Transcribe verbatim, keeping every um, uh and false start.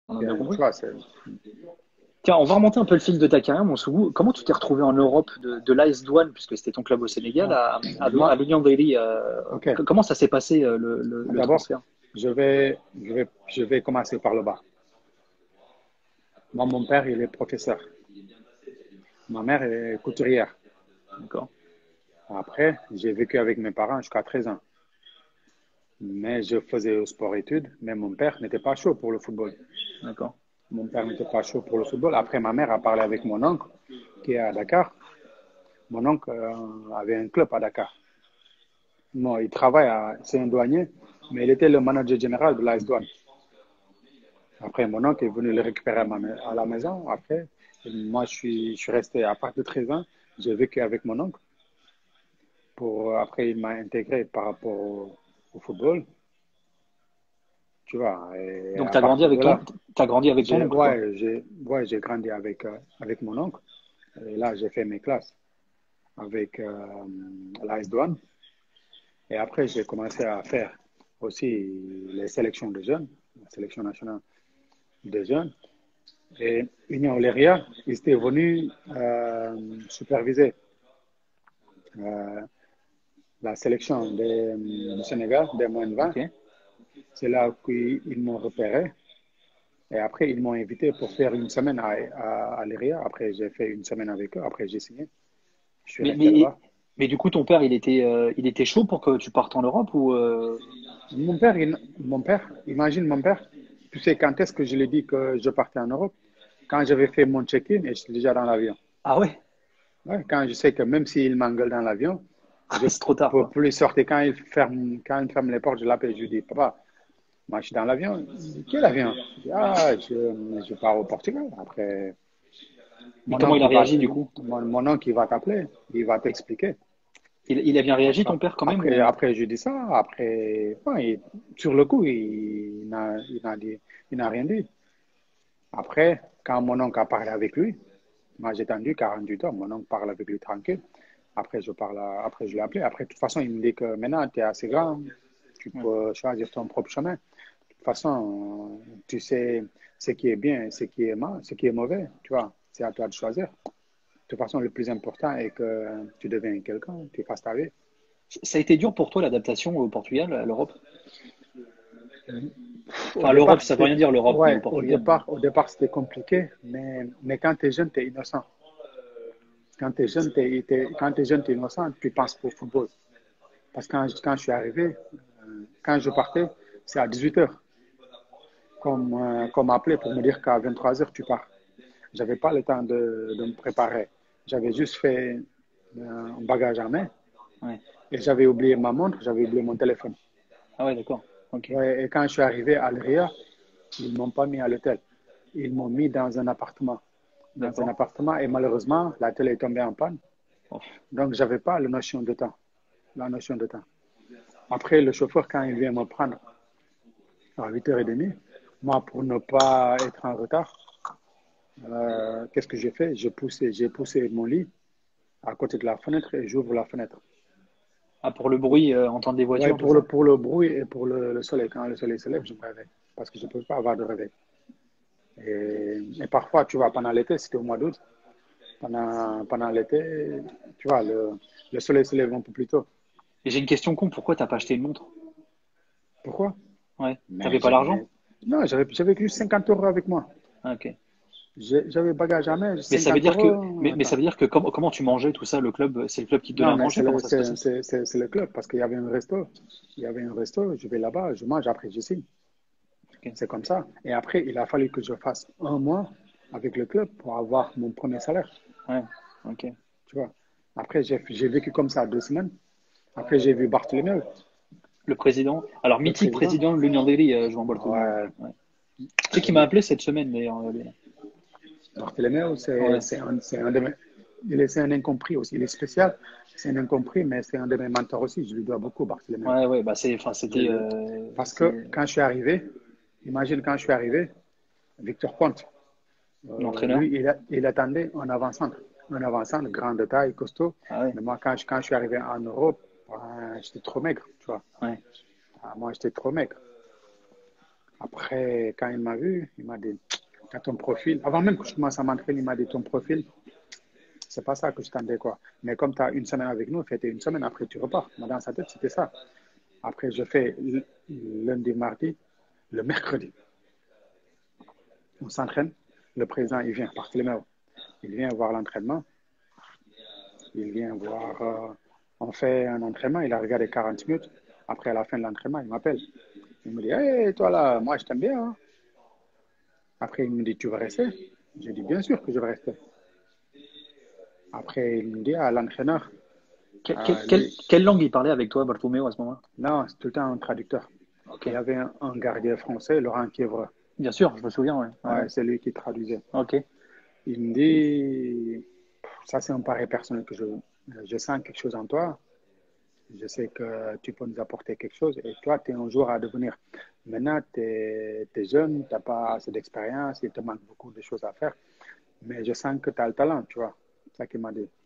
On a bien Bien, tu compris. vois, c'est, Tiens, on va remonter un peu le fil de ta carrière, mon Sougou. Comment tu t'es retrouvé en Europe de, de l'A S Douane, puisque c'était ton club au Sénégal, ah, à, à, à moi, l'Union Daily euh, ok. Comment ça s'est passé euh, le, le, le D'abord, transfert? je vais, je vais, je vais commencer par le bas. Moi, mon père, il est professeur. Ma mère est couturière. D'accord, Après, j'ai vécu avec mes parents jusqu'à treize ans. Mais je faisais sport-études, mais mon père n'était pas chaud pour le football. d'accord. Mon père n'était pas chaud pour le football. Après, ma mère a parlé avec mon oncle, qui est à Dakar. Mon oncle euh, avait un club à Dakar. Non, il travaille à, c'est un douanier, mais il était le manager général de l'A S Douane. Après, mon oncle est venu le récupérer à, ma, à la maison. Après, moi, je suis, je suis resté à partir de treize ans. J'ai vécu avec mon oncle. Pour, après, il m'a intégré par rapport au, au football, tu vois. Et Donc, à tu as grandi partir de avec ton, là, t'as grandi avec ton j'ai, oncle, quoi. ouais, j'ai, ouais, j'ai grandi avec, euh, avec mon oncle. Et là, j'ai fait mes classes avec euh, l'A S Douane. Et après, j'ai commencé à faire aussi les sélections de jeunes, la sélection nationale des jeunes. Et Union Léria, ils étaient venus euh, superviser euh, la sélection des, du Sénégal, des moins de vingt. Ok. C'est là qu'ils m'ont repéré. Et après, ils m'ont invité pour faire une semaine à, à, à Léria. Après, j'ai fait une semaine avec eux. Après, j'ai signé. Je suis Mais, resté mais, là-bas. mais du coup, ton père, il était, euh, il était chaud pour que tu partes en Europe ou euh, Mon père, il- mon père, imagine mon père, tu sais quand est-ce que je lui ai dit que je partais en Europe? Quand j'avais fait mon check-in et j'étais déjà dans l'avion. Ah ouais, Ouais, quand je sais que même s'il m'engueule dans l'avion, je c'est trop tard, peux quoi. plus sortir. Quand il ferme, quand il ferme les portes, je l'appelle, je lui dis, papa, moi je suis dans l'avion. Il dit, quel avion? Je dis, ah, je, je pars au Portugal. Après, Et mon comment il oncle, a il va, réagi, du coup? mon, mon oncle, il va t'appeler, il va Et t'expliquer. il, il a bien réagi, ton père, quand même, Après, ou après, je dis ça. Après, bon, il- sur le coup, il, n'a, il n'a dit, il n'a rien dit. Après, quand mon oncle a parlé avec lui, moi j'ai attendu quarante-huit heures, mon oncle parle avec lui tranquille. Après, je parle, à- après, je l'ai appelé. Après, de toute façon, il me dit que maintenant, tu es assez grand, tu Ouais. peux choisir ton propre chemin. De toute façon, euh, tu sais ce qui est bien et ce qui est mal, ce qui est mauvais, tu vois. C'est à toi de choisir. De toute façon, le plus important est que tu deviens quelqu'un, tu fasses ta vie. Ça a été dur pour toi, l'adaptation au Portugal, à l'Europe? Au Enfin, l'Europe, départ, ça veut c'était, rien dire, l'Europe, mais au ouais, au Portugal. départ, au départ, c'était compliqué, mais, mais quand tu es jeune, tu es innocent. Quand tu es jeune, t'es, t'es- quand tu es jeune, tu es innocent, tu penses au football. Parce que quand, quand je suis arrivé, euh, quand je partais, c'est à dix-huit heures qu'on euh, qu'on m'appelait pour me dire qu'à vingt-trois heures, tu pars. J'avais pas le temps de, de me préparer. J'avais juste fait euh, un bagage en main Ouais. et j'avais oublié ma montre, j'avais oublié mon téléphone. Ah ouais, d'accord. Ok. Ouais, et quand je suis arrivé à Almeria, ils ne m'ont pas mis à l'hôtel. Ils m'ont mis dans un appartement. Dans un D'accord. appartement et malheureusement, la télé est tombée en panne. Oh. Donc, j'avais pas la notion de temps. La notion de temps. Après, le chauffeur, quand il vient me prendre à huit heures trente, moi, pour ne pas être en retard, euh, qu'est-ce que j'ai fait? J'ai poussé, j'ai poussé mon lit à côté de la fenêtre et j'ouvre la fenêtre. Ah, pour le bruit, euh, entendre des Ouais, voitures, tout pour le, ça? pour le bruit et pour le, le soleil. Quand le soleil se lève, je me réveille. Parce que je ne peux pas avoir de réveil. Et, et parfois, tu vois, pendant l'été, c'était au mois d'août, pendant, pendant l'été, tu vois, le, le soleil se lève un peu plus tôt. Et j'ai une question con, pourquoi t'as pas acheté une montre? Pourquoi? Ouais. T'avais Mais, pas mais l'argent? non, j'avais j'avais que cinquante euros avec moi. Ah, ok. J'avais bagage à main, Mais ça veut cinquante dire que, euros. mais, mais ça Attends. veut dire que comment, comment tu mangeais tout ça? Le club, c'est le club qui te donnait Non, à mais manger? c'est Comment le, ça se c'est, passait? c'est, c'est, c'est le club parce qu'il y avait un resto. Il y avait un resto, je vais là-bas, je mange, après je signe. Ok. C'est comme ça. Et après, il a fallu que je fasse un mois avec le club pour avoir mon premier salaire. Ouais. Ok. Tu vois. Après, j'ai j'ai vécu comme ça deux semaines. Après, j'ai vu Barthélemy, Le président, alors le mythique président. président de l'Union Daily, euh, João Bartolomeu. Ouais, Ouais. Tu sais qu'il m'a il- appelé cette semaine d'ailleurs. euh, lui. Barthélemy, c'est Ouais. c'est un, c'est un de mes. Il est, c'est un incompris aussi. Il est spécial. C'est un incompris, mais c'est un de mes mentors aussi. Je lui dois beaucoup, Barthélemy. Ouais, ouais, bah c'est, enfin, Je c'était, le- euh, Parce que c'est quand je suis arrivé, imagine quand je suis arrivé, Victor Ponte, euh, l'entraîneur. lui, il, a- il attendait un avant-centre. Un avant-centre, grande taille, costaud. Ah ouais. Mais moi, quand je, quand je suis arrivé en Europe, ben, j'étais trop maigre, tu vois. Ouais. Ah, moi, j'étais trop maigre. Après, quand il m'a vu, il m'a dit, t'as ton profil. Avant même que je commence à m'entraîner, il m'a dit, ton profil, c'est pas ça que je t'attendais, quoi. Mais comme tu as une semaine avec nous, fais une semaine, après tu repars. Moi, dans sa tête, c'était ça. Après, je fais lundi, mardi, le mercredi. On s'entraîne. Le président, il vient, Barthélemy, il vient voir l'entraînement. Il vient voir, euh, on fait un entraînement, il a regardé quarante minutes. Après, à la fin de l'entraînement, il m'appelle. Il me dit, hey, toi là, moi je t'aime bien. Hein. Après, il me dit, tu veux rester? Je dis, bien sûr que je vais rester. Après, il me dit à l'entraîneur, Que- que- euh, quelle, lui, quelle langue il parlait avec toi, Bartomeu, à ce moment-là? non, c'est tout le temps un traducteur. Ok. Il y avait un, un gardien français, Laurent Kievre. Bien sûr, je me souviens, ouais. Ouais, Ouais, ouais. c'est lui qui traduisait. Ok. Il me dit, ça c'est un pari personnel que je, je sens quelque chose en toi. Je sais que tu peux nous apporter quelque chose et toi, tu es un jour à devenir. Maintenant, tu es, jeune, tu n'as pas assez d'expérience, il te manque beaucoup de choses à faire, mais je sens que tu as le talent, tu vois. C'est ça qu'il m'a dit.